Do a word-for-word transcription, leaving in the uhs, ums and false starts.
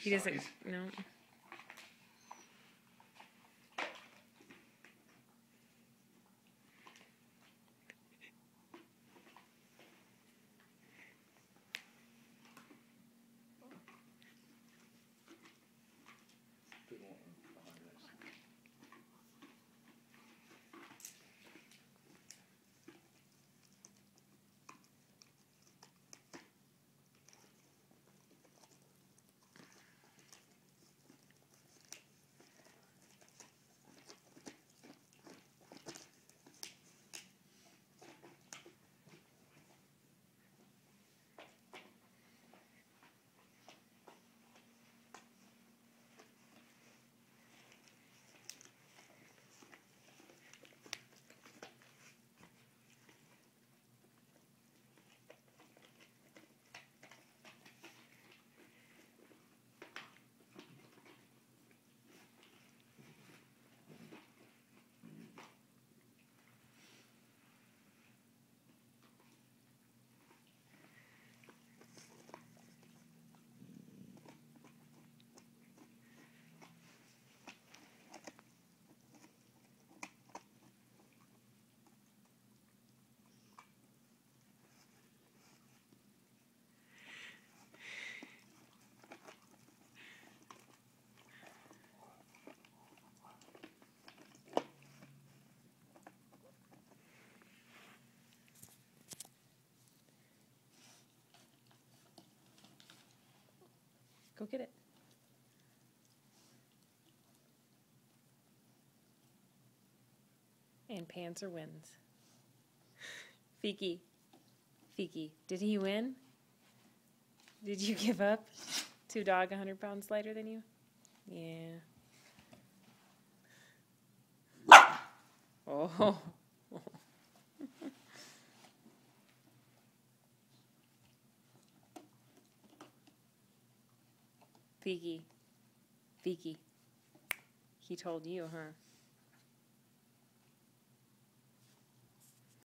He doesn't, no. Go get it. And Panzer wins. Fiki. Fiki. Did he win? Did you give up? Two dog one hundred pounds lighter than you? Yeah. Oh. Fiki. Fiki. He told you, huh?